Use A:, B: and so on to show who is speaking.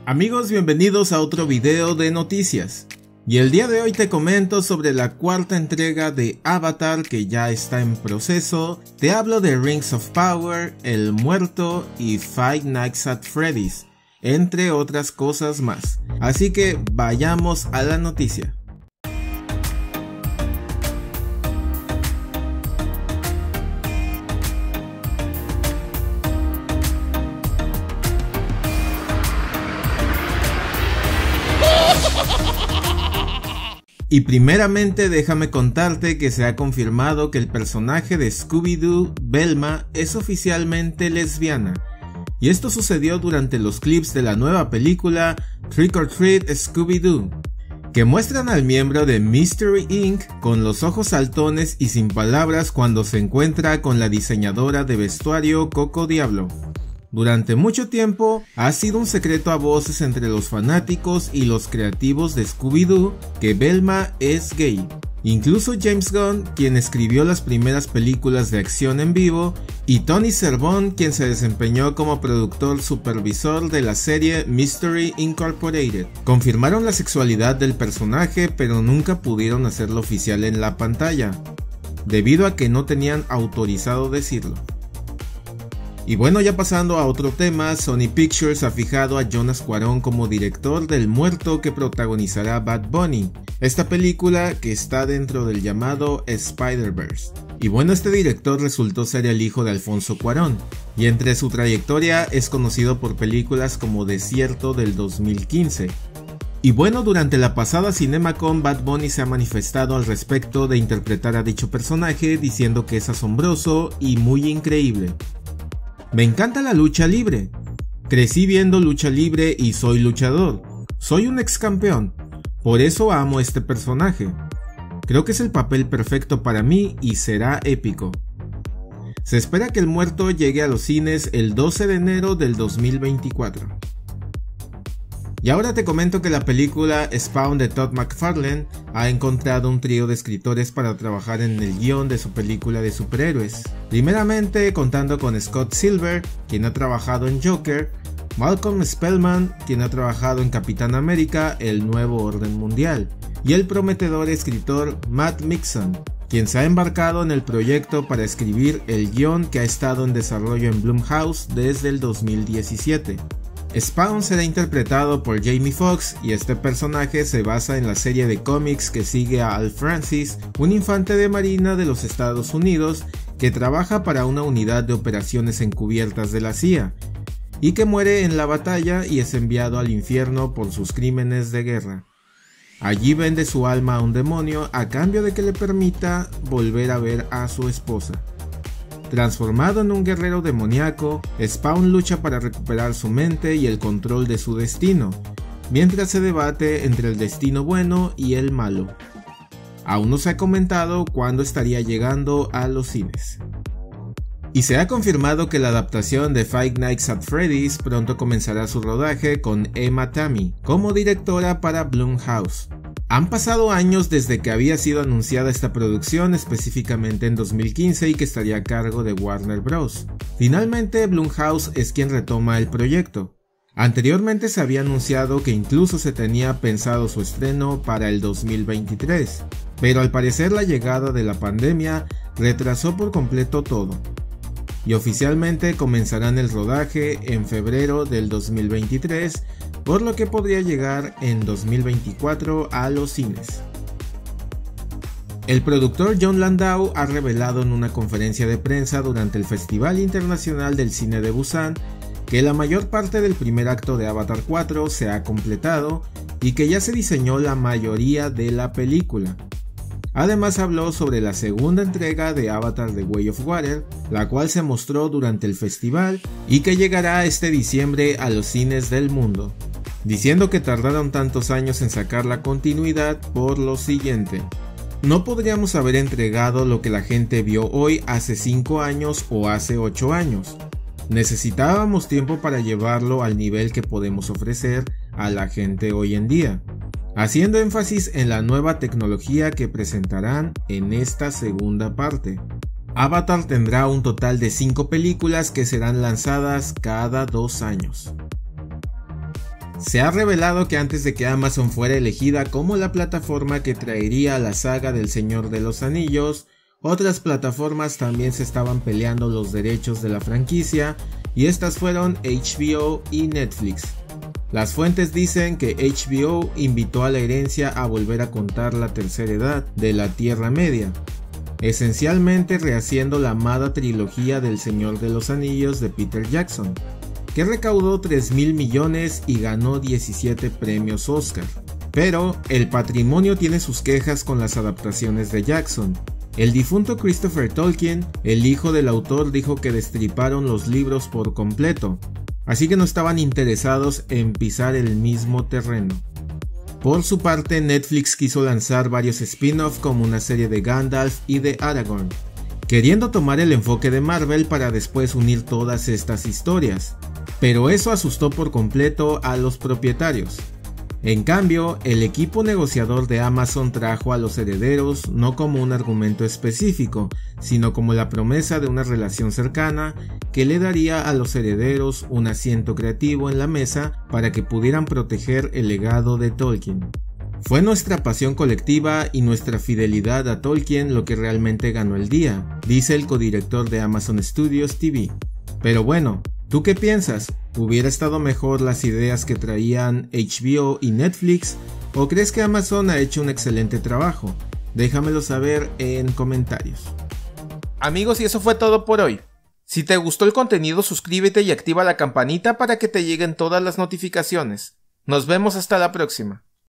A: Amigos, bienvenidos a otro video de noticias. Y el día de hoy te comento sobre la cuarta entrega de Avatar que ya está en proceso. Te hablo de Rings of Power, El Muerto y Five Nights at Freddy's, entre otras cosas más. Así que vayamos a la noticia. Y primeramente déjame contarte que se ha confirmado que el personaje de Scooby-Doo, Velma, es oficialmente lesbiana. Y esto sucedió durante los clips de la nueva película Trick or Treat Scooby-Doo, que muestran al miembro de Mystery Inc. con los ojos saltones y sin palabras cuando se encuentra con la diseñadora de vestuario Coco Diablo. Durante mucho tiempo ha sido un secreto a voces entre los fanáticos y los creativos de Scooby-Doo que Velma es gay. Incluso James Gunn, quien escribió las primeras películas de acción en vivo, y Tony Cervone, quien se desempeñó como productor supervisor de la serie Mystery Incorporated, confirmaron la sexualidad del personaje, pero nunca pudieron hacerlo oficial en la pantalla, debido a que no tenían autorizado decirlo. Y bueno, ya pasando a otro tema, Sony Pictures ha fijado a Jonas Cuarón como director del Muerto que protagonizará Bad Bunny, esta película que está dentro del llamado Spider-Verse. Y bueno, este director resultó ser el hijo de Alfonso Cuarón, y entre su trayectoria es conocido por películas como Desierto del 2015. Y bueno, durante la pasada CinemaCon, Bad Bunny se ha manifestado al respecto de interpretar a dicho personaje, diciendo que es asombroso y muy increíble. Me encanta la lucha libre. Crecí viendo lucha libre y soy luchador. Soy un ex campeón. Por eso amo este personaje. Creo que es el papel perfecto para mí y será épico. Se espera que El Muerto llegue a los cines el 12 de enero del 2024. Y ahora te comento que la película Spawn de Todd McFarlane ha encontrado un trío de escritores para trabajar en el guión de su película de superhéroes. Primeramente contando con Scott Silver, quien ha trabajado en Joker, Malcolm Spellman, quien ha trabajado en Capitán América, El Nuevo Orden Mundial, y el prometedor escritor Matt Mixon, quien se ha embarcado en el proyecto para escribir el guión que ha estado en desarrollo en Blumhouse desde el 2017. Spawn será interpretado por Jamie Foxx y este personaje se basa en la serie de cómics que sigue a Al Francis, un infante de marina de los Estados Unidos que trabaja para una unidad de operaciones encubiertas de la CIA y que muere en la batalla y es enviado al infierno por sus crímenes de guerra. Allí vende su alma a un demonio a cambio de que le permita volver a ver a su esposa. Transformado en un guerrero demoníaco, Spawn lucha para recuperar su mente y el control de su destino, mientras se debate entre el destino bueno y el malo. Aún no se ha comentado cuándo estaría llegando a los cines. Y se ha confirmado que la adaptación de Five Nights at Freddy's pronto comenzará su rodaje con Emma Tammi como directora para Blumhouse. Han pasado años desde que había sido anunciada esta producción, específicamente en 2015, y que estaría a cargo de Warner Bros. Finalmente, Blumhouse es quien retoma el proyecto. Anteriormente se había anunciado que incluso se tenía pensado su estreno para el 2023, pero al parecer la llegada de la pandemia retrasó por completo todo. Y oficialmente comenzarán el rodaje en febrero del 2023, por lo que podría llegar en 2024 a los cines. El productor Jon Landau ha revelado en una conferencia de prensa durante el Festival Internacional del Cine de Busan que la mayor parte del primer acto de Avatar 4 se ha completado y que ya se diseñó la mayoría de la película. Además habló sobre la segunda entrega de Avatar The Way of Water, la cual se mostró durante el festival y que llegará este diciembre a los cines del mundo, diciendo que tardaron tantos años en sacar la continuidad por lo siguiente: no podríamos haber entregado lo que la gente vio hoy hace 5 años o hace 8 años. Necesitábamos tiempo para llevarlo al nivel que podemos ofrecer a la gente hoy en día, haciendo énfasis en la nueva tecnología que presentarán en esta segunda parte. Avatar tendrá un total de 5 películas que serán lanzadas cada 2 años. Se ha revelado que antes de que Amazon fuera elegida como la plataforma que traería la saga del Señor de los Anillos, otras plataformas también se estaban peleando los derechos de la franquicia, y estas fueron HBO y Netflix. Las fuentes dicen que HBO invitó a la herencia a volver a contar la tercera edad de la Tierra Media, esencialmente rehaciendo la amada trilogía del Señor de los Anillos de Peter Jackson, que recaudó 3.000 millones y ganó 17 premios Oscar. Pero el patrimonio tiene sus quejas con las adaptaciones de Jackson. El difunto Christopher Tolkien, el hijo del autor, dijo que destriparon los libros por completo, así que no estaban interesados en pisar el mismo terreno. Por su parte, Netflix quiso lanzar varios spin-off como una serie de Gandalf y de Aragorn, queriendo tomar el enfoque de Marvel para después unir todas estas historias, pero eso asustó por completo a los propietarios. En cambio, el equipo negociador de Amazon trajo a los herederos no como un argumento específico, sino como la promesa de una relación cercana que le daría a los herederos un asiento creativo en la mesa para que pudieran proteger el legado de Tolkien. Fue nuestra pasión colectiva y nuestra fidelidad a Tolkien lo que realmente ganó el día, dice el codirector de Amazon Studios TV. Pero bueno, ¿tú qué piensas? ¿Hubiera estado mejor las ideas que traían HBO y Netflix? ¿O crees que Amazon ha hecho un excelente trabajo? Déjamelo saber en comentarios.
B: Amigos, y eso fue todo por hoy. Si te gustó el contenido, suscríbete y activa la campanita para que te lleguen todas las notificaciones. Nos vemos hasta la próxima.